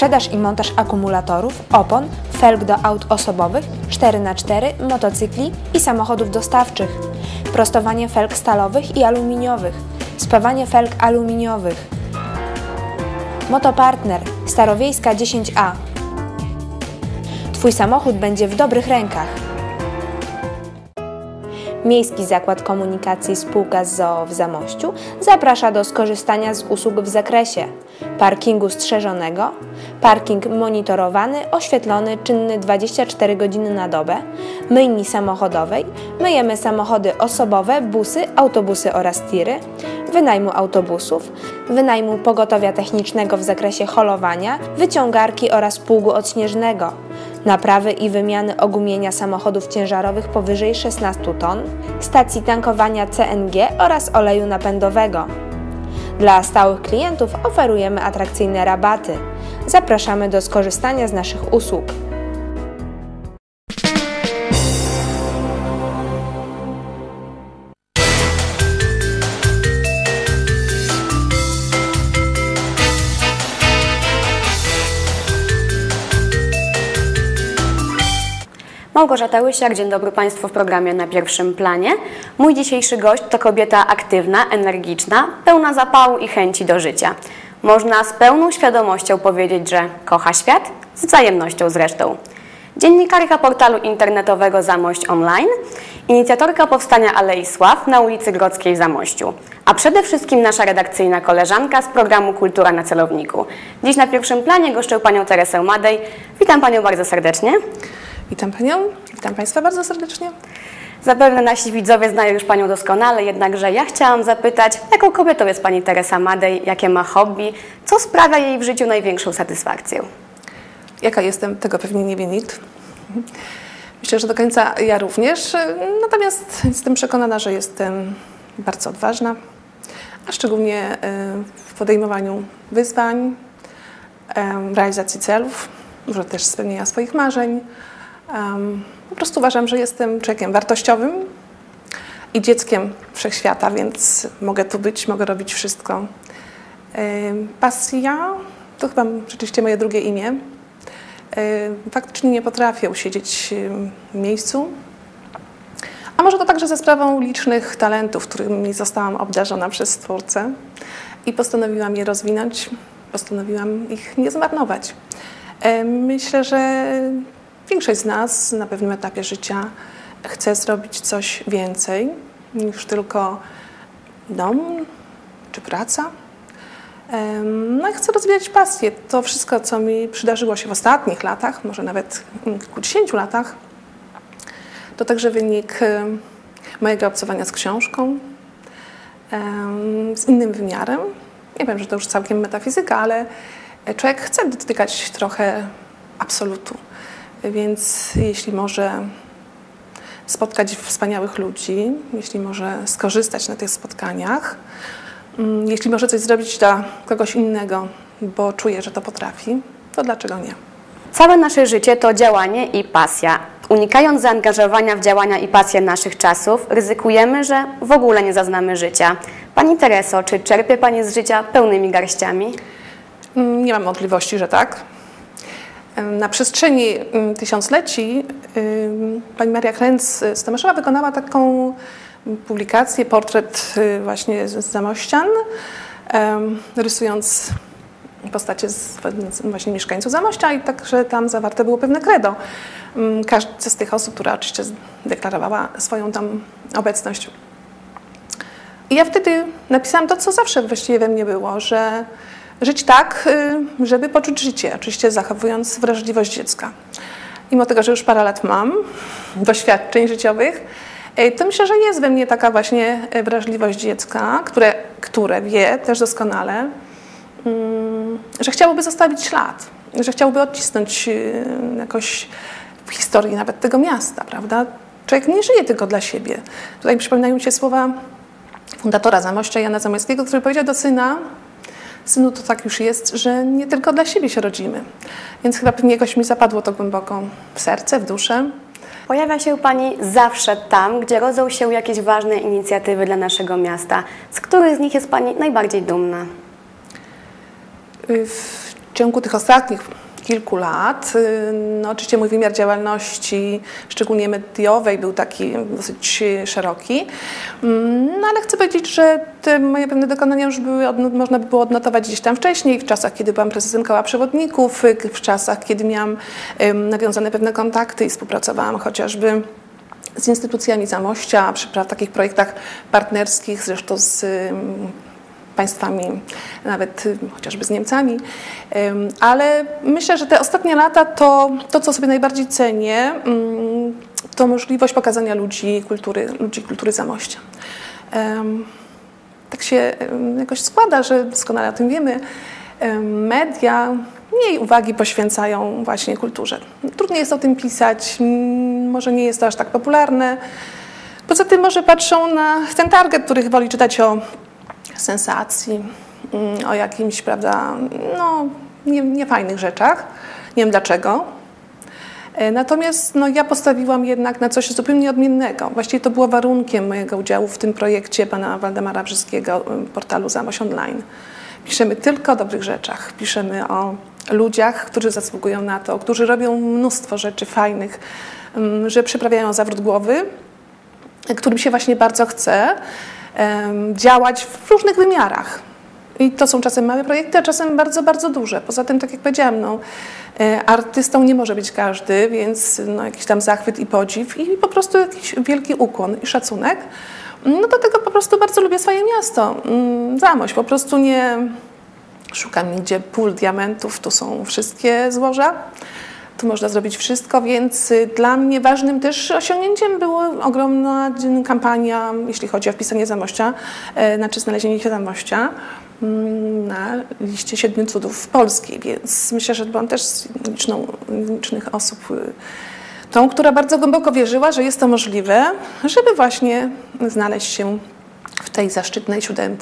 sprzedaż i montaż akumulatorów, opon, felg do aut osobowych, 4x4, motocykli i samochodów dostawczych, prostowanie felg stalowych i aluminiowych, spawanie felg aluminiowych. Motopartner, Starowiejska 10A. Twój samochód będzie w dobrych rękach. Miejski Zakład Komunikacji spółka z z.o.o. w Zamościu zaprasza do skorzystania z usług w zakresie parkingu strzeżonego, parking monitorowany, oświetlony, czynny 24 godziny na dobę, myjni samochodowej, myjemy samochody osobowe, busy, autobusy oraz tiry, wynajmu autobusów, wynajmu pogotowia technicznego w zakresie holowania, wyciągarki oraz pługu odśnieżnego, naprawy i wymiany ogumienia samochodów ciężarowych powyżej 16 ton, stacji tankowania CNG oraz oleju napędowego. Dla stałych klientów oferujemy atrakcyjne rabaty. Zapraszamy do skorzystania z naszych usług. Małgorzata Łysiak, dzień dobry Państwu w programie Na Pierwszym Planie. Mój dzisiejszy gość to kobieta aktywna, energiczna, pełna zapału i chęci do życia. Można z pełną świadomością powiedzieć, że kocha świat, z wzajemnością zresztą. Dziennikarka portalu internetowego Zamość Online, inicjatorka powstania Alei Sław na ulicy Grodzkiej w Zamościu, a przede wszystkim nasza redakcyjna koleżanka z programu Kultura na Celowniku. Dziś na Pierwszym Planie goszczę Panią Teresę Madej. Witam Panią bardzo serdecznie. Witam Panią, witam Państwa bardzo serdecznie. Zapewne nasi widzowie znają już Panią doskonale, jednakże ja chciałam zapytać, jaką kobietą jest Pani Teresa Madej, jakie ma hobby, co sprawia jej w życiu największą satysfakcję? Jaka jestem, tego pewnie nie wie nikt. Myślę, że do końca ja również, natomiast jestem przekonana, że jestem bardzo odważna, a szczególnie w podejmowaniu wyzwań, realizacji celów, może też spełnienia swoich marzeń. Po prostu uważam, że jestem człowiekiem wartościowym i dzieckiem wszechświata, więc mogę tu być, mogę robić wszystko. Pasja to chyba rzeczywiście moje drugie imię. Faktycznie nie potrafię usiedzieć w miejscu, a może to także ze sprawą licznych talentów, którymi zostałam obdarzona przez Stwórcę i postanowiłam je rozwinąć, postanowiłam ich nie zmarnować. Myślę, że większość z nas na pewnym etapie życia chce zrobić coś więcej niż tylko dom czy praca. No i chcę rozwijać pasję. To wszystko, co mi przydarzyło się w ostatnich latach, może nawet kilkudziesięciu latach, to także wynik mojego obcowania z książką, z innym wymiarem. Nie wiem, że to już całkiem metafizyka, ale człowiek chce dotykać trochę absolutu, więc jeśli może spotkać wspaniałych ludzi, jeśli może skorzystać na tych spotkaniach, jeśli może coś zrobić dla kogoś innego, bo czuje, że to potrafi, to dlaczego nie? Całe nasze życie to działanie i pasja. Unikając zaangażowania w działania i pasję naszych czasów, ryzykujemy, że w ogóle nie zaznamy życia. Pani Tereso, czy czerpie Pani z życia pełnymi garściami? Nie mam wątpliwości, że tak. Na przestrzeni tysiącleci pani Maria Krenz z Tomeszowa wykonała taką publikację, portret właśnie z Zamościan, rysując postacie właśnie mieszkańców Zamościa i także tam zawarte było pewne credo. Każda z tych osób, która oczywiście deklarowała swoją tam obecność. I ja wtedy napisałam to, co zawsze właściwie we mnie było, że żyć tak, żeby poczuć życie, oczywiście zachowując wrażliwość dziecka. Mimo tego, że już parę lat mam doświadczeń życiowych, to myślę, że jest we mnie taka właśnie wrażliwość dziecka, które wie też doskonale, że chciałoby zostawić ślad, że chciałoby odcisnąć jakoś w historii nawet tego miasta, prawda? Człowiek nie żyje tylko dla siebie. Tutaj przypominają mi się słowa fundatora Zamościa, Jana Zamoyskiego, który powiedział do syna: synu, to tak już jest, że nie tylko dla siebie się rodzimy. Więc chyba pewnie jakoś mi zapadło to głęboko w serce, w duszę. Pojawia się Pani zawsze tam, gdzie rodzą się jakieś ważne inicjatywy dla naszego miasta. Z których z nich jest Pani najbardziej dumna? ciągu tych ostatnich kilku lat, no oczywiście mój wymiar działalności, szczególnie mediowej, był taki dosyć szeroki, no ale chcę powiedzieć, że te moje pewne dokonania już były, można by było odnotować gdzieś tam wcześniej, w czasach, kiedy byłam prezesem koła przewodników, w czasach, kiedy miałam nawiązane pewne kontakty i współpracowałam chociażby z instytucjami Zamościa, przy takich projektach partnerskich, zresztą z państwami, nawet chociażby z Niemcami, ale myślę, że te ostatnie lata to co sobie najbardziej cenię, to możliwość pokazania ludzi kultury Zamościa. Tak się jakoś składa, że doskonale o tym wiemy, media mniej uwagi poświęcają właśnie kulturze. Trudniej jest o tym pisać, może nie jest to aż tak popularne. Poza tym może patrzą na ten target, który woli czytać o sensacji, o jakimś, prawda, no, niefajnych rzeczach. Nie wiem dlaczego. Natomiast no, ja postawiłam jednak na coś zupełnie odmiennego. Właściwie to było warunkiem mojego udziału w tym projekcie pana Waldemara Brzyskiego, portalu Zamość Online. Piszemy tylko o dobrych rzeczach. Piszemy o ludziach, którzy zasługują na to, którzy robią mnóstwo rzeczy fajnych, że przyprawiają zawrót głowy, którym się właśnie bardzo chce działać w różnych wymiarach. I to są czasem małe projekty, a czasem bardzo, bardzo duże. Poza tym, tak jak powiedziałam, no, artystą nie może być każdy, więc no, jakiś tam zachwyt i podziw i po prostu jakiś wielki ukłon i szacunek. No do tego po prostu bardzo lubię swoje miasto, Zamość. Po prostu nie szukam nigdzie pól diamentów, tu są wszystkie złoża. Tu można zrobić wszystko, więc dla mnie ważnym też osiągnięciem była ogromna kampania, jeśli chodzi o wpisanie Zamościa, znaczy znalezienie się Zamościa na liście 7 cudów Polski, więc myślę, że byłam też z licznych osób tą, która bardzo głęboko wierzyła, że jest to możliwe, żeby właśnie znaleźć się w tej zaszczytnej 7.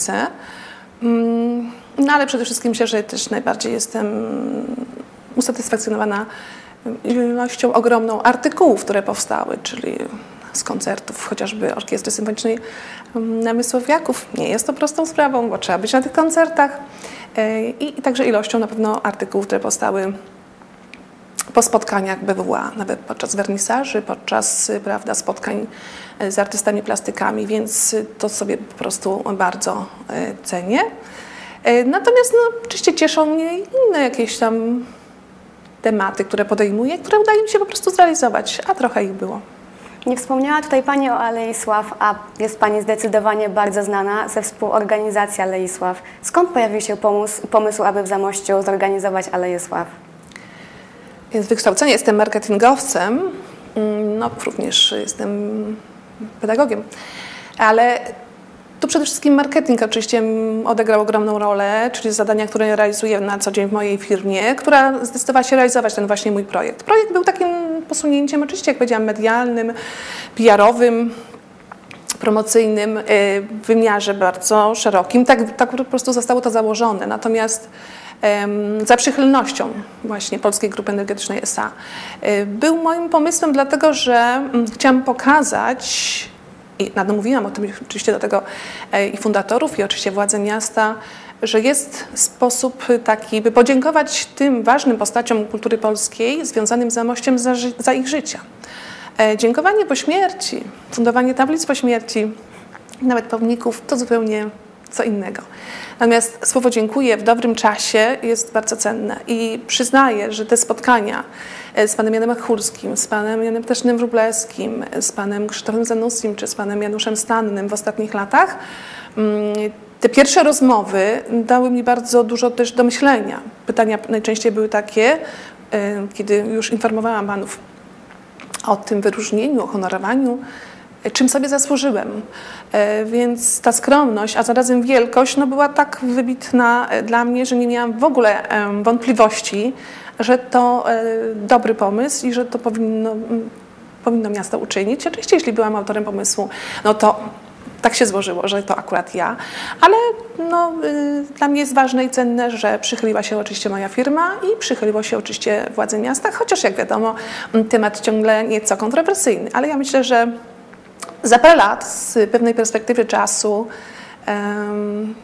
No ale przede wszystkim myślę, że też najbardziej jestem usatysfakcjonowana ilością ogromną artykułów, które powstały, czyli z koncertów chociażby Orkiestry Symfonicznej Namysłowiaków. Nie jest to prostą sprawą, bo trzeba być na tych koncertach i także ilością na pewno artykułów, które powstały po spotkaniach BWA, nawet podczas wernisaży, podczas, prawda, spotkań z artystami plastykami, więc to sobie po prostu bardzo cenię. Natomiast no, oczywiście cieszą mnie inne jakieś tam tematy, które podejmuję, które udaje mi się po prostu zrealizować, a trochę ich było. Nie wspomniała tutaj Pani o Alei Sław, a jest Pani zdecydowanie bardzo znana ze współorganizacji Alei Sław. Skąd pojawił się pomysł, aby w Zamościu zorganizować Aleję Sław? Z wykształcenia jestem marketingowcem, no również jestem pedagogiem, ale tu przede wszystkim marketing oczywiście odegrał ogromną rolę, czyli zadania, które realizuję na co dzień w mojej firmie, która zdecydowała się realizować ten właśnie mój projekt. Projekt był takim posunięciem, oczywiście jak powiedziałam, medialnym, PR-owym, promocyjnym, w wymiarze bardzo szerokim. Tak po prostu zostało to założone. Natomiast za przychylnością właśnie Polskiej Grupy Energetycznej S.A. Był moim pomysłem, dlatego że chciałam pokazać, i namówiłam o tym oczywiście do tego i fundatorów, i oczywiście władze miasta, że jest sposób taki, by podziękować tym ważnym postaciom kultury polskiej związanym z Zamościem za ich życia. Dziękowanie po śmierci, fundowanie tablic po śmierci, nawet pomników, to zupełnie co innego. Natomiast słowo dziękuję w dobrym czasie jest bardzo cenne i przyznaję, że te spotkania z panem Janem Achulskim, z panem Janem Ptaszynem Wróblewskim, z panem Krzysztofem Zanussim czy z panem Januszem Stannym w ostatnich latach, te pierwsze rozmowy dały mi bardzo dużo też do myślenia. Pytania najczęściej były takie, kiedy już informowałam panów o tym wyróżnieniu, o honorowaniu, czym sobie zasłużyłem. Więc ta skromność, a zarazem wielkość była tak wybitna dla mnie, że nie miałam w ogóle wątpliwości, że to dobry pomysł i że to powinno miasto uczynić. Oczywiście, jeśli byłam autorem pomysłu, no to tak się złożyło, że to akurat ja, ale dla mnie jest ważne i cenne, że przychyliła się oczywiście moja firma i przychyliło się oczywiście władze miasta, chociaż jak wiadomo, temat ciągle nieco kontrowersyjny, ale ja myślę, że za parę lat z pewnej perspektywy czasu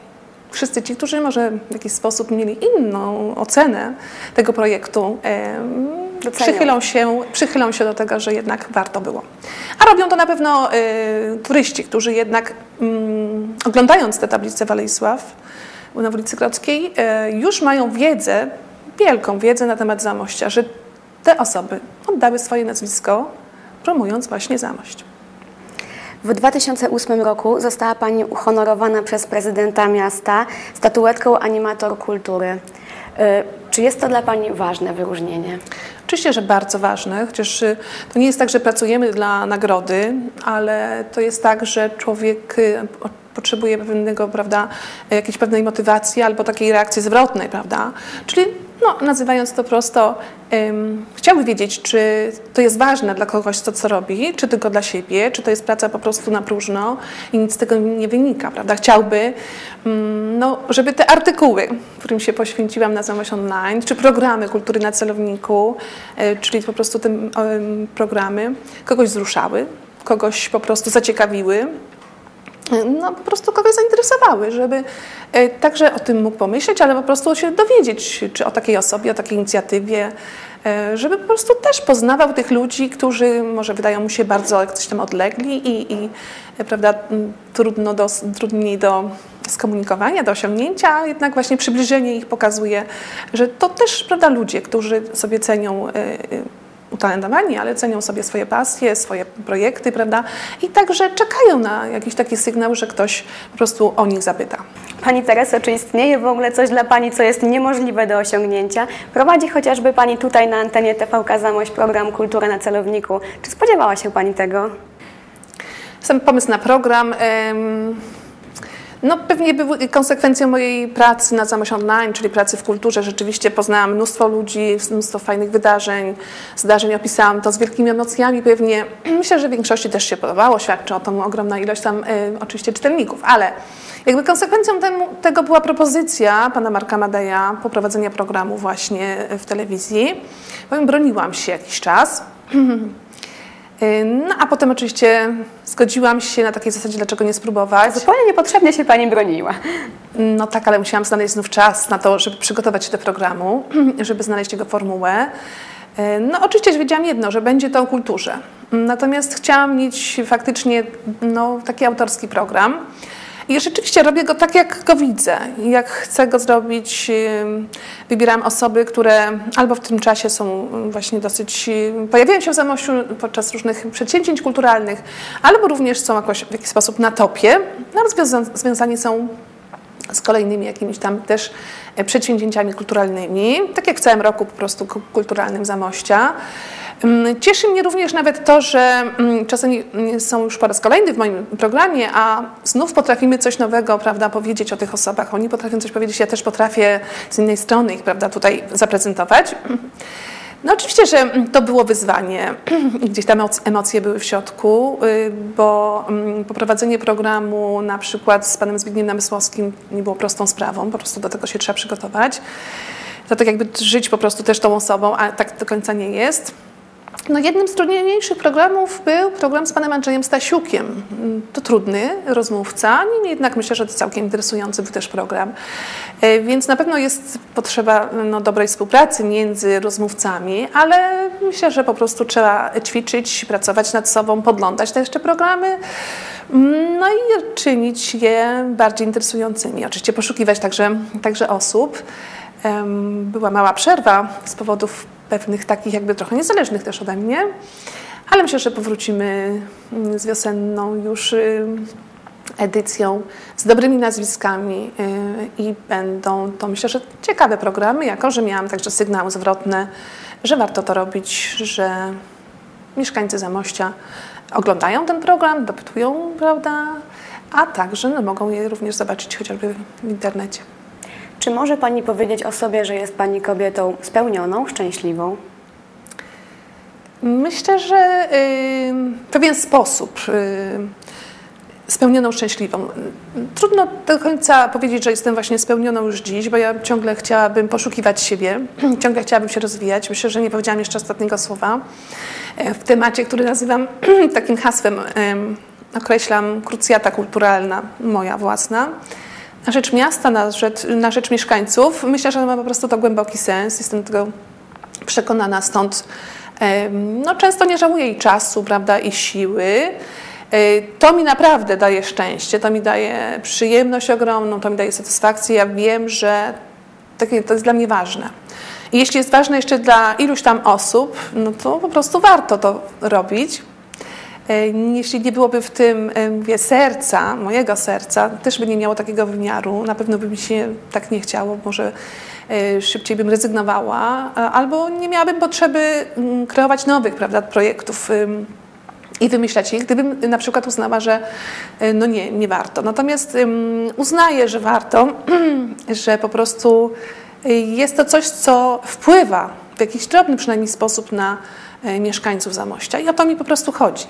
wszyscy ci, którzy może w jakiś sposób mieli inną ocenę tego projektu, przychylą się do tego, że jednak warto było. A robią to na pewno turyści, którzy jednak oglądając tę tablicę w Alejsław na ulicy Grodzkiej już mają wiedzę, wielką wiedzę na temat Zamościa, że te osoby oddały swoje nazwisko, promując właśnie Zamość. W 2008 roku została Pani uhonorowana przez prezydenta miasta statuetką Animator Kultury. Czy jest to dla Pani ważne wyróżnienie? Oczywiście, że bardzo ważne, chociaż to nie jest tak, że pracujemy dla nagrody, ale to jest tak, że człowiek potrzebuje pewnego, prawda, jakiejś pewnej motywacji albo takiej reakcji zwrotnej, prawda? Czyli nazywając to prosto, chciałby wiedzieć, czy to jest ważne dla kogoś, co robi, czy tylko dla siebie, czy to jest praca po prostu na próżno i nic z tego nie wynika, prawda? Chciałby, żeby te artykuły, którym się poświęciłam na Zamość Online, czy programy kultury na celowniku, czyli po prostu te programy, kogoś wzruszały, kogoś po prostu zaciekawiły, po prostu kogoś zainteresowały, żeby także o tym mógł pomyśleć, ale po prostu się dowiedzieć, czy o takiej osobie, o takiej inicjatywie, żeby po prostu też poznawał tych ludzi, którzy może wydają mu się bardzo coś tam odlegli i prawda, trudniej do skomunikowania, do osiągnięcia, a jednak właśnie przybliżenie ich pokazuje, że to też, prawda, ludzie, którzy sobie cenią utalentowani, ale cenią sobie swoje pasje, swoje projekty, prawda? I także czekają na jakiś taki sygnał, że ktoś po prostu o nich zapyta. Pani Tereso, czy istnieje w ogóle coś dla Pani, co jest niemożliwe do osiągnięcia? Prowadzi chociażby Pani tutaj na antenie TVK Zamość program Kultura na celowniku. Czy spodziewała się Pani tego? Sam pomysł na program pewnie był konsekwencją mojej pracy na Zamość Online, czyli pracy w kulturze. Rzeczywiście poznałam mnóstwo ludzi, mnóstwo fajnych zdarzeń opisałam to z wielkimi emocjami pewnie. Myślę, że większości też się podobało, świadczy o tym ogromna ilość tam oczywiście czytelników, ale jakby konsekwencją tego była propozycja pana Marka Madeja poprowadzenia programu właśnie w telewizji. Powiem, broniłam się jakiś czas. A potem oczywiście zgodziłam się na takiej zasadzie, dlaczego nie spróbować. Zupełnie niepotrzebnie się Pani broniła. No tak, ale musiałam znaleźć znów czas na to, żeby przygotować się do programu, żeby znaleźć jego formułę. Oczywiście wiedziałam jedno, że będzie to o kulturze. Natomiast chciałam mieć faktycznie taki autorski program. I rzeczywiście robię go tak, jak go widzę. Jak chcę go zrobić, wybieram osoby, które albo w tym czasie są właśnie pojawiają się w Zamościu podczas różnych przedsięwzięć kulturalnych, albo również są jakoś w jakiś sposób na topie, ale związani są z kolejnymi jakimiś tam też przedsięwzięciami kulturalnymi, tak jak w całym roku po prostu kulturalnym Zamościa. Cieszy mnie również nawet to, że czasami są już po raz kolejny w moim programie, a znów potrafimy coś nowego, prawda, powiedzieć o tych osobach. Oni potrafią coś powiedzieć, ja też potrafię z innej strony ich, prawda, tutaj zaprezentować. Oczywiście, że to było wyzwanie i gdzieś tam emocje były w środku, bo poprowadzenie programu na przykład z panem Zbigniewem Namysłowskim nie było prostą sprawą, po prostu do tego się trzeba przygotować. To tak jakby żyć po prostu też tą osobą, a tak do końca nie jest. Jednym z trudniejszych programów był program z panem Andrzejem Stasiukiem. To trudny rozmówca, niemniej jednak myślę, że to całkiem interesujący był też program. Więc na pewno jest potrzeba dobrej współpracy między rozmówcami, ale myślę, że po prostu trzeba ćwiczyć, pracować nad sobą, podglądać te jeszcze programy, i czynić je bardziej interesującymi. Oczywiście poszukiwać także osób. Była mała przerwa z powodów pewnych takich jakby trochę niezależnych też ode mnie, ale myślę, że powrócimy z wiosenną już edycją z dobrymi nazwiskami i będą to, myślę, że ciekawe programy, jako że miałam także sygnały zwrotne, że warto to robić, że mieszkańcy Zamościa oglądają ten program, dopytują, prawda, a także mogą je również zobaczyć chociażby w internecie. Czy może Pani powiedzieć o sobie, że jest Pani kobietą spełnioną, szczęśliwą? Myślę, że w pewien sposób spełnioną, szczęśliwą. Trudno do końca powiedzieć, że jestem właśnie spełnioną już dziś, bo ja ciągle chciałabym poszukiwać siebie, ciągle chciałabym się rozwijać. Myślę, że nie powiedziałam jeszcze ostatniego słowa w temacie, który nazywam takim hasłem, określam krucjata kulturalna, moja własna. rzecz miasta, na rzecz mieszkańców. Myślę, że ma po prostu to głęboki sens. Jestem tego przekonana, stąd często nie żałuję i czasu, prawda, i siły. To mi naprawdę daje szczęście, to mi daje przyjemność ogromną, to mi daje satysfakcję. Ja wiem, że to jest dla mnie ważne. I jeśli jest ważne jeszcze dla iluś tam osób, no to po prostu warto to robić. Jeśli nie byłoby w tym serca, mojego serca, też by nie miało takiego wymiaru, na pewno by mi się tak nie chciało, może szybciej bym rezygnowała, albo nie miałabym potrzeby kreować nowych, prawda, projektów i wymyślać ich, gdybym na przykład uznała, że no nie warto. Natomiast uznaję, że warto, że po prostu jest to coś, co wpływa w jakiś drobny przynajmniej sposób na mieszkańców Zamościa i o to mi po prostu chodzi.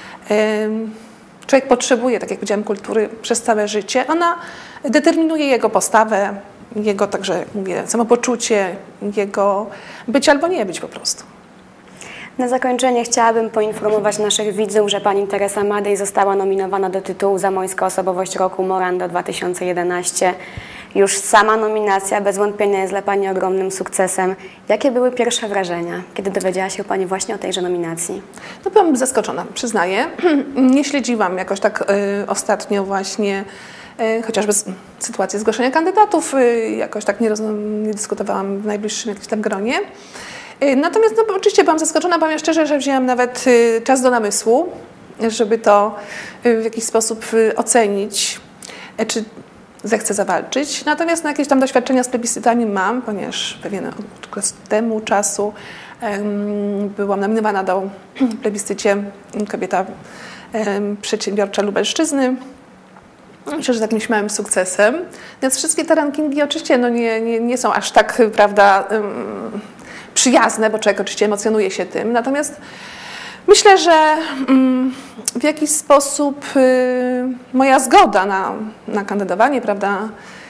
Człowiek potrzebuje, tak jak powiedziałam, kultury przez całe życie. Ona determinuje jego postawę, jego także, jak mówię, samopoczucie, jego być albo nie być po prostu. Na zakończenie chciałabym poinformować naszych widzów, że pani Teresa Madej została nominowana do tytułu Zamojska Osobowość Roku Morando 2011. Już sama nominacja bez wątpienia jest dla pani ogromnym sukcesem. Jakie były pierwsze wrażenia, kiedy dowiedziała się pani właśnie o tejże nominacji? No byłam zaskoczona, przyznaję. Nie śledziłam jakoś tak ostatnio właśnie chociażby sytuację zgłoszenia kandydatów, jakoś tak nie dyskutowałam w najbliższym jakimś tam gronie. Natomiast oczywiście byłam zaskoczona, powiem szczerze, że wzięłam nawet czas do namysłu, żeby to w jakiś sposób ocenić, czy zechcę zawalczyć. Natomiast jakieś tam doświadczenia z plebiscytami mam, ponieważ pewien okres temu czasu byłam nominowana do plebiscycie Kobieta Przedsiębiorcza Lubelszczyzny. Myślę, że takim małym sukcesem. Więc wszystkie te rankingi oczywiście nie są aż tak, prawda, przyjazne, bo człowiek oczywiście emocjonuje się tym. Natomiast myślę, że w jakiś sposób moja zgoda na kandydowanie, prawda,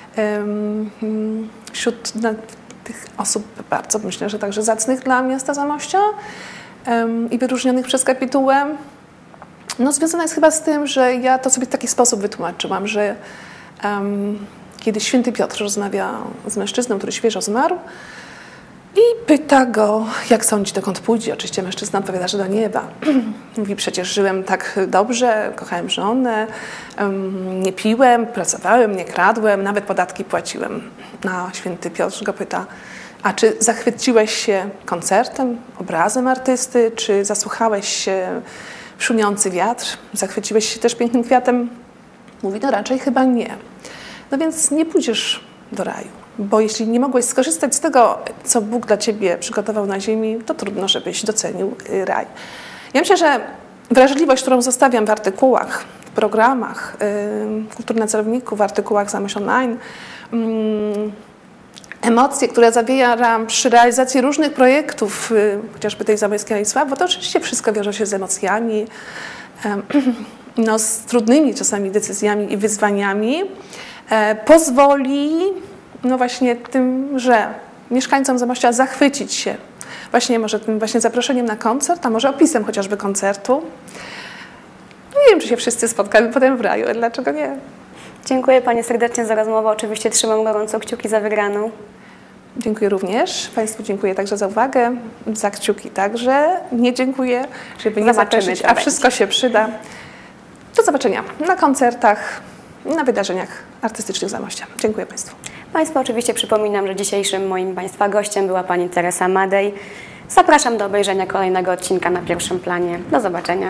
wśród tych osób bardzo, myślę, że także zacnych dla miasta Zamościa i wyróżnionych przez kapitułę, związana jest chyba z tym, że ja to sobie w taki sposób wytłumaczyłam, że kiedy święty Piotr rozmawia z mężczyzną, który świeżo zmarł, i pyta go, jak sądzi, dokąd pójdzie. Oczywiście mężczyzna odpowiada, że do nieba. Mówi, przecież żyłem tak dobrze, kochałem żonę, nie piłem, pracowałem, nie kradłem, nawet podatki płaciłem. No, święty Piotr go pyta, a czy zachwyciłeś się koncertem, obrazem artysty, czy zasłuchałeś się w szumiący wiatr, zachwyciłeś się też pięknym kwiatem? Mówi, no raczej chyba nie. No więc nie pójdziesz do raju. Bo jeśli nie mogłeś skorzystać z tego, co Bóg dla ciebie przygotował na ziemi, to trudno, żebyś docenił raj. Ja myślę, że wrażliwość, którą zostawiam w artykułach, w programach Kultury na celowniku, w artykułach Zamość Online, emocje, które zawieram przy realizacji różnych projektów, chociażby tej zamojskiej Alisław, bo to oczywiście wszystko wiąże się z emocjami, z trudnymi czasami decyzjami i wyzwaniami, pozwoli właśnie tym, że mieszkańcom Zamościa zachwycić się właśnie może tym właśnie zaproszeniem na koncert, a może opisem chociażby koncertu. Nie wiem, czy się wszyscy spotkamy potem w raju, dlaczego nie? Dziękuję pani serdecznie za rozmowę. Oczywiście trzymam gorąco kciuki za wygraną. Dziękuję również. Państwu dziękuję także za uwagę, za kciuki także. Nie dziękuję, żeby nie zaprosić, a wszystko się przyda. Do zobaczenia na koncertach, na wydarzeniach artystycznych Zamościa. Dziękuję Państwu. Państwu oczywiście przypominam, że dzisiejszym moim Państwa gościem była pani Teresa Madej. Zapraszam do obejrzenia kolejnego odcinka na Pierwszym Planie. Do zobaczenia.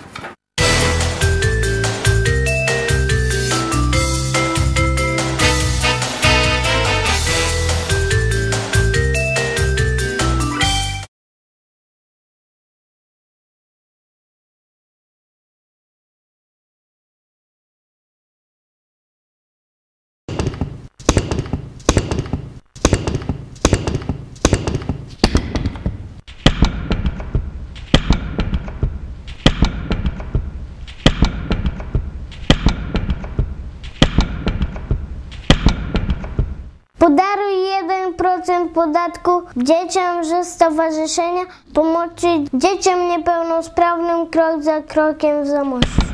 Podaruj 1% podatku dzieciom ze Stowarzyszenia Pomocy Dzieciom Niepełnosprawnym krok za krokiem w Zamościu.